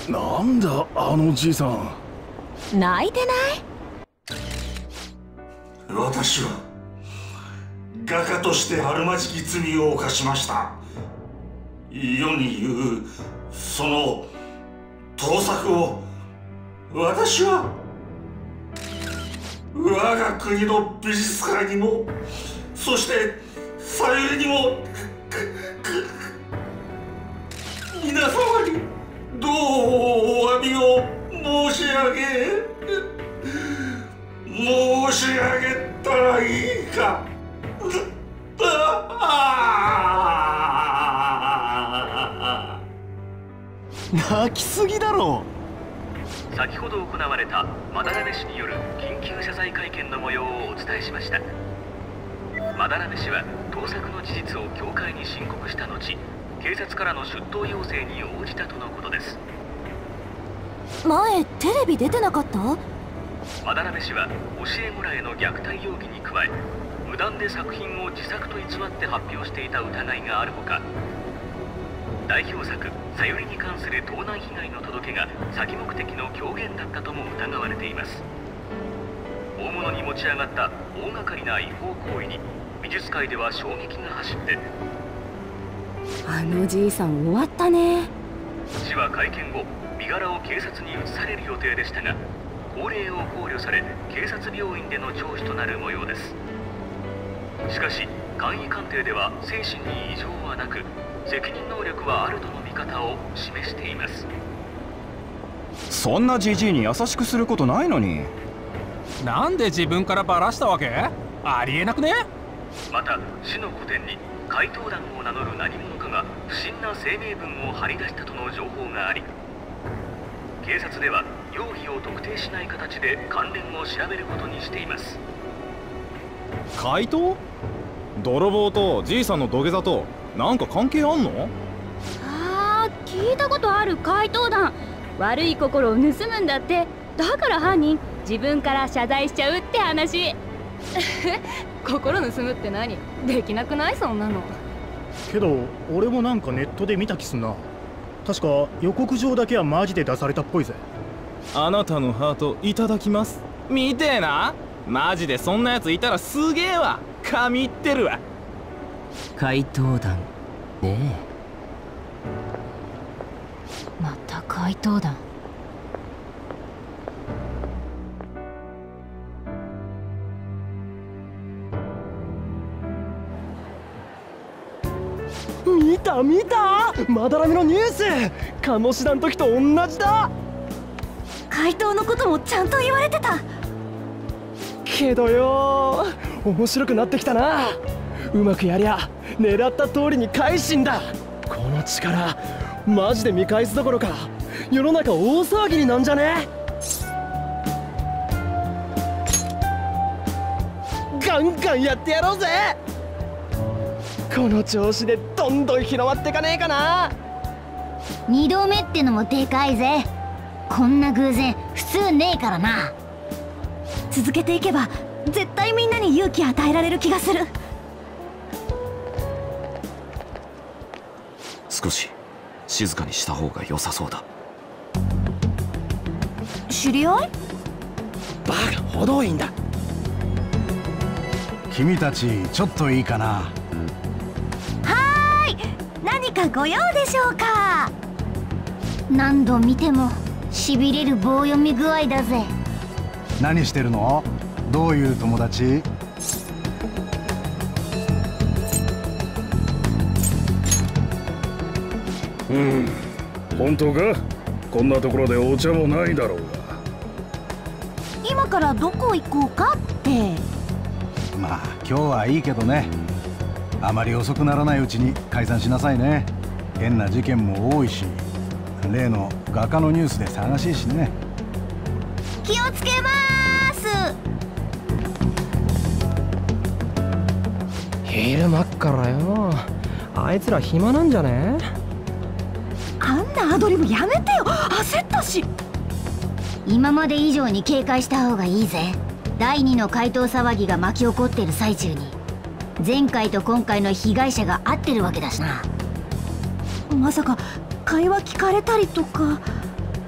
なんだあのじいさん。 泣いてない？ 私は画家としてあるまじき罪を犯しました。世に言うその盗作を私は我が国の美術界にも、そしてさゆりにも皆様にどうお詫びを申し上げたらいいか。 泣きすぎだろ。 先ほど行われた斑目氏による緊急謝罪会見の模様をお伝えしました。斑目氏は盗作の事実を協会に申告した後、警察からの出頭要請に応じたとのことです。 前テレビ出てなかった？ 斑目氏は教え子らへの虐待容疑に加え、無断で作品を自作と偽って発表していた疑いがあるほか、代表作「さゆり」に関する盗難被害の届けが詐欺目的の狂言だったとも疑われています。大物に持ち上がった大掛かりな違法行為に美術界では衝撃が走って、 あのじいさん終わったね。 市は会見後、身柄を警察に移される予定でしたが、法令を考慮され警察病院での聴取となる模様です。しかし簡易鑑定では精神に異常はなく、責任能力はあるとの見方を示しています。 そんなジジイに優しくすることないのに。 なんで自分からバラしたわけ？ありえなくね？ また市の古典に怪盗団を名乗る何者かが不審な声明文を貼り出したとの情報があり、警察では容疑を特定しない形で関連を調べることにしています。 怪盗？泥棒とじいさんの土下座となんか関係あんの？ あー、聞いたことある怪盗団。悪い心を盗むんだって。だから犯人自分から謝罪しちゃうって話。心盗むって何？できなくない？そんなの。 けど俺もなんかネットで見た気すんな。確か予告状だけはマジで出されたっぽいぜ。 あなたのハートいただきます。見てえな。マジでそんなやついたらすげえわ。神ってるわ。 怪盗団ねえ。また怪盗団。 見た見た、まだらめのニュース。鴨志田の時と同じだ。 怪盗のこともちゃんと言われてたけどよ、面白くなってきたな。うまくやりゃ狙った通りに返しんだ。この力マジで見返すどころか世の中大騒ぎになんじゃね？ガンガンやってやろうぜ。この調子でどんどん広まってかねえかな。 2度目ってのもでかいぜ。こんな偶然普通ねえからな。 続けていけば絶対みんなに勇気与えられる気がする。 少し静かにした方が良さそうだ。 知り合い？ バカほどいんだ。 君たちちょっといいかな。 はーい、何かご用でしょうか？ 何度見てもしびれる棒読み具合だぜ。 何してるの？どういう友達？ 本当か？こんなところでお茶もないだろうが。 今からどこ行こうかって。 まあ今日はいいけどね。あまり遅くならないうちに解散しなさいね。変な事件も多いし、例の画家のニュースで騒しいしね。 気をつけまーす。 昼間っからよ、あいつら暇なんじゃね？ あんなアドリブやめてよ、焦ったし。 今まで以上に警戒した方がいいぜ。第2の怪盗騒ぎが巻き起こってる最中に前回と今回の被害者が合ってるわけだしな。 まさか会話聞かれたりとか。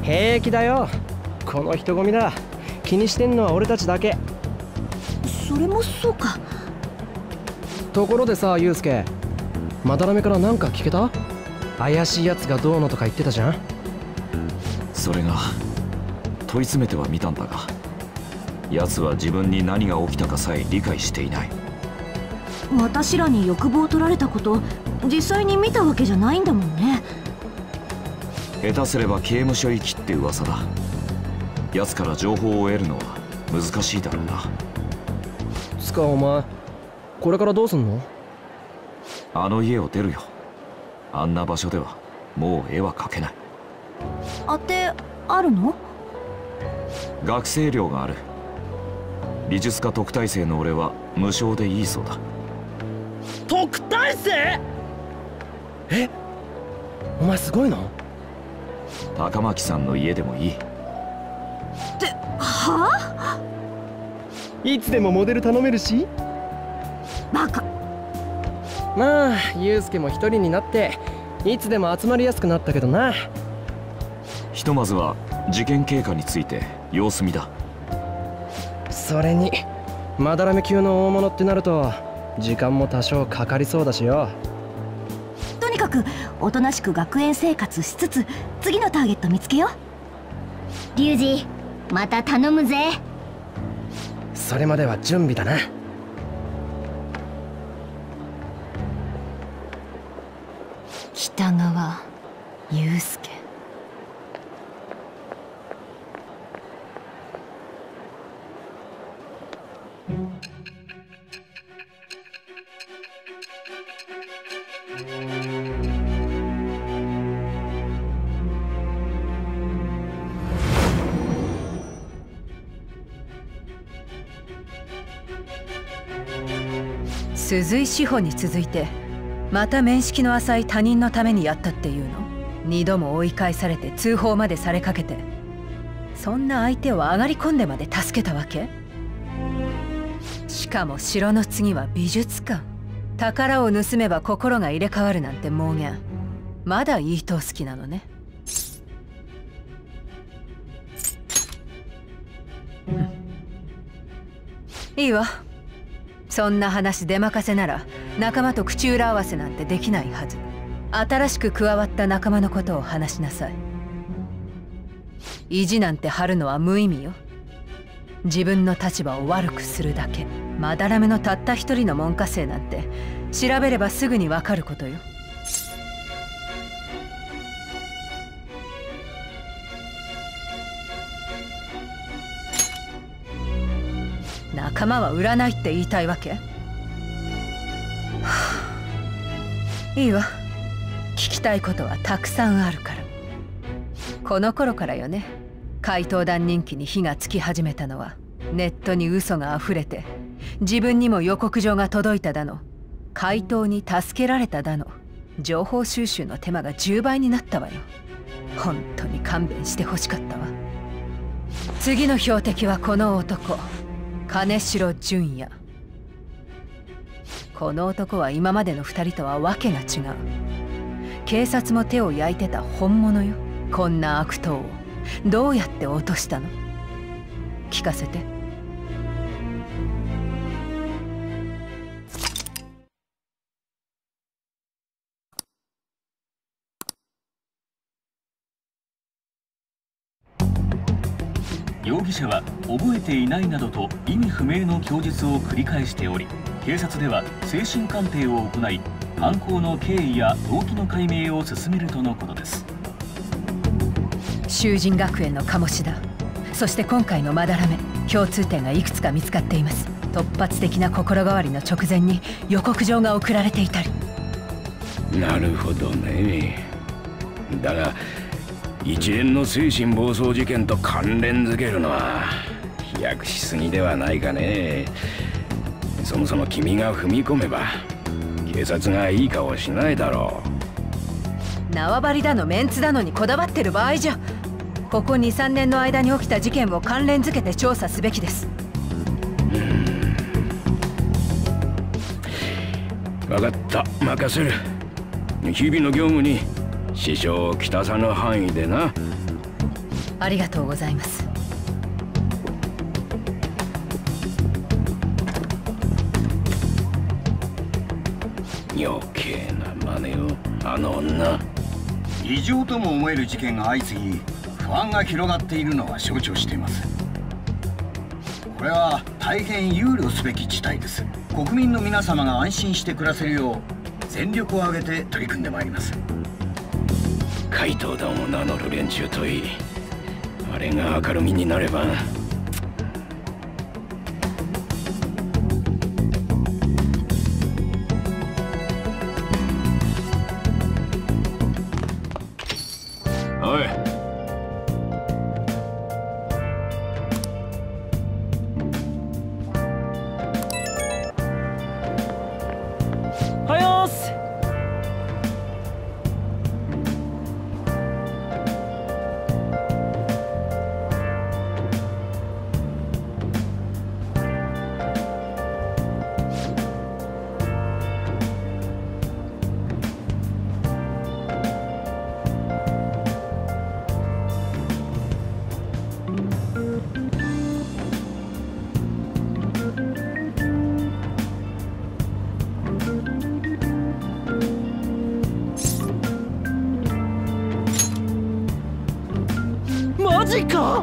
平気だよ。この人混みだ。気にしてんのは俺たちだけ。 それもそうか。 ところでさ、ユウスケ、まだらめから何か聞けた？怪しいやつがどうのとか言ってたじゃん。 それが問い詰めてはみたんだが、奴は自分に何が起きたかさえ理解していない。 私らに欲望を取られたこと実際に見たわけじゃないんだもんね。 下手すれば刑務所行きって噂だ。奴から情報を得るのは難しいだろうな。 つかお前これからどうすんの？ あの家を出るよ。あんな場所ではもう絵は描けない。 当てあるの？ 学生寮がある。美術科特待生の俺は無償でいいそうだ。 特待生？え、お前すごいの？ 高巻さんの家でもいい。 ってはあ？ いつでもモデル頼めるし。 バカ。 まあユウスケも一人になっていつでも集まりやすくなったけどな。 ひとまずは事件経過について様子見だ。 それにまだらめ級の大物ってなると時間も多少かかりそうだしよ。 とにかくおとなしく学園生活しつつ次のターゲット見つけよう。 リュウジ、また頼むぜ。 それまでは準備だな。 北川悠介。 鈴井志保に続いてまた面識の浅い他人のためにやったっていうの？2度も追い返されて通報までされかけて、そんな相手を上がり込んでまで助けたわけ？しかも城の次は美術館。宝を盗めば心が入れ替わるなんて妄言、まだいいと好きなのね。いいわ。そんな話出任せなら仲間と口裏合わせなんてできないはず。新しく加わった仲間のことを話しなさい。意地なんて張るのは無意味よ。自分の立場を悪くするだけ。まだらめのたった一人の門下生なんて調べればすぐにわかることよ。仲間は売らないって言いたいわけ？いいわ。聞きたいことはたくさんあるから。この頃からよね、怪盗団人気に火がつき始めたのは。ネットに嘘があふれて自分にも予告状が届いただの、怪盗に助けられただの、情報収集の手間が10倍になったわよ。本当に勘弁してほしかったわ。次の標的はこの男、金城純也。この男は今までの2人とは訳が違う。警察も手を焼いてた本物よ。こんな悪党をどうやって落としたの？聞かせて。 容疑者は覚えていないなどと意味不明の供述を繰り返しており、警察では精神鑑定を行い犯行の経緯や動機の解明を進めるとのことです。 修仁学園の鴨志田、そして今回のまだらめ、共通点がいくつか見つかっています。突発的な心変わりの直前に予告状が送られていたり。 なるほどね。だが一連の精神暴走事件と関連づけるのは飛躍しすぎではないかね。そもそも君が踏み込めば警察がいい顔しないだろう。縄張りだのメンツだのにこだわってる場合じゃ。ここ 2,3 年の間に起きた事件を関連づけて調査すべきです。 分かった、任せる。日々の業務に支障をきたさぬ範囲でな。 ありがとうございます。 余計な真似を、あの女。 異常とも思える事件が相次ぎ、不安が広がっているのは承知をしています。これは大変憂慮すべき事態です。国民の皆様が安心して暮らせるよう全力を挙げて取り組んでまいります。 怪盗団を名乗る連中といい、あれが明るみになれば。 おい、 はよーす。マジか。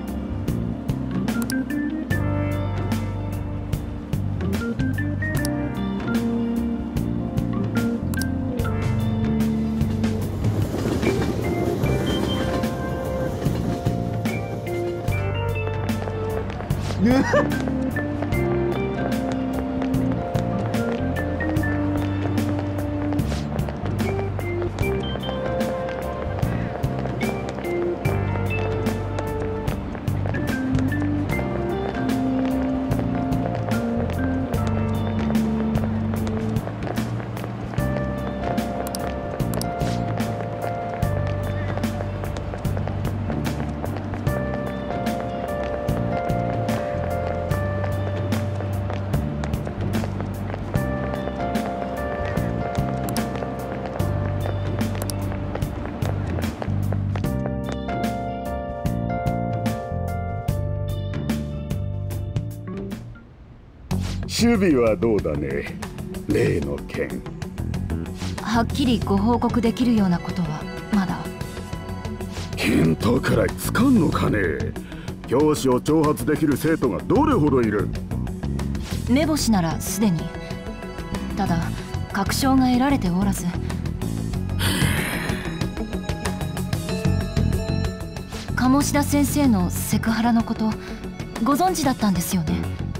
守備はどうだね、例の件。 はっきりご報告できるようなことはまだ。 見当くらいつかんのかね。教師を挑発できる生徒がどれほどいる。 目星ならすでに。ただ確証が得られておらず。鴨志田先生のセクハラのことご存知だったんですよね。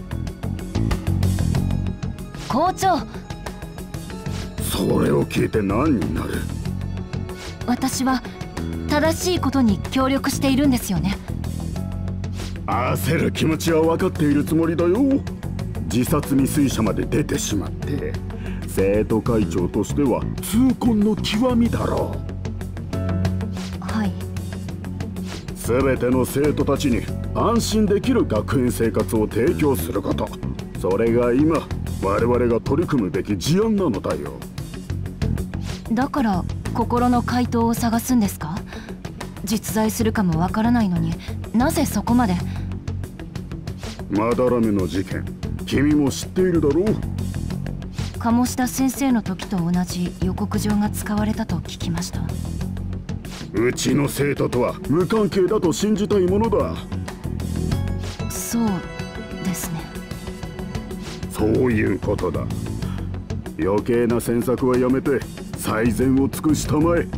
校長、 それを聞いて何になる。 私は正しいことに協力しているんですよね。 焦る気持ちは分かっているつもりだよ。自殺未遂者まで出てしまって生徒会長としては痛恨の極みだろう。 はい。 全ての生徒たちに安心できる学園生活を提供すること、それが今我々が取り組むべき事案なのだよ。 だから心の回答を探すんですか。実在するかもわからないのになぜそこまで。 まだらめの事件、君も知っているだろう。 鴨志田先生の時と同じ予告状が使われたと聞きました。 うちの生徒とは無関係だと信じたいものだ。 そうですね。 そういうことだ。余計な詮索はやめて最善を尽くしたまえ。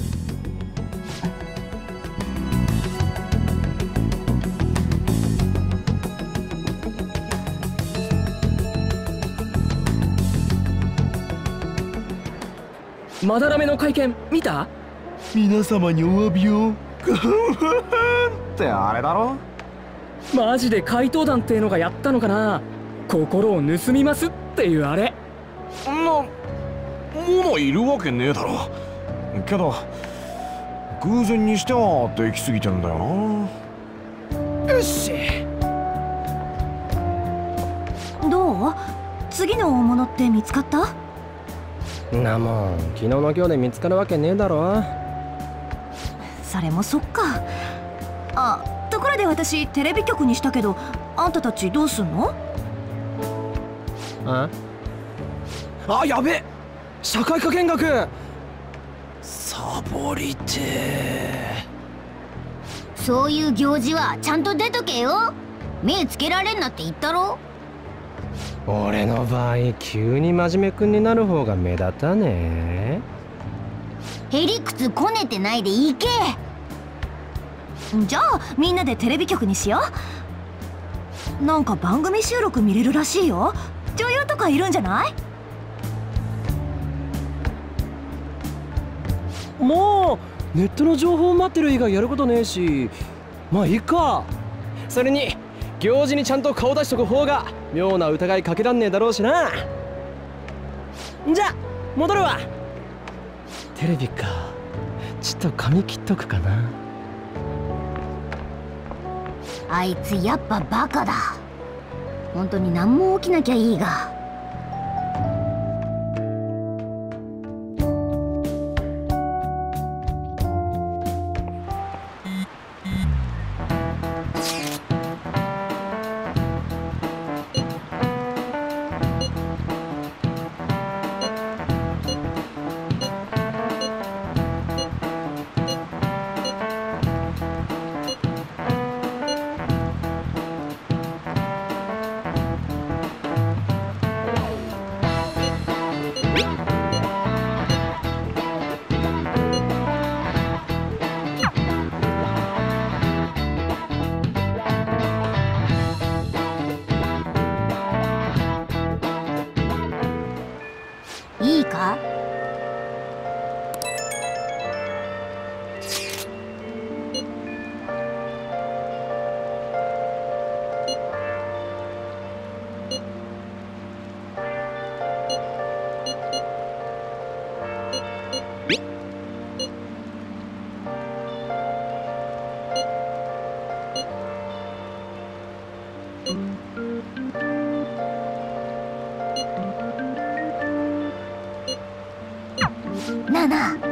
まだらめの会見見た？ 皆様にお詫びを。ってあれだろ？ マジで怪盗団ってのがやったのかな。心を盗みますっていうあれ。 ものいるわけねえだろ。けど偶然にしてはできすぎてんだよな。 よし。 どう？次の大物って見つかった？ なもん昨日の今日で見つかるわけねえだろ。 それもそっか。 私テレビ局にしたけど、あんたたちどうすんの？ あ、やべえ、社会科見学サボりてー。そういう行事はちゃんと出とけよ。目つけられんなって言ったろ。 俺の場合急に真面目くんになる方が目立たねえ。へりくつこねてないで行け。 じゃあみんなでテレビ局にしよう。なんか番組収録見れるらしいよ。女優とかいるんじゃない？ もうネットの情報を待ってる以外やることねえし、まあいいか。それに行事にちゃんと顔出しとく方が妙な疑いかけらんねえだろうしな。じゃ戻るわ。テレビか、ちょっと髪切っとくかな。 あいつやっぱバカだ。本当に何も起きなきゃいいが。いいか？ナナ、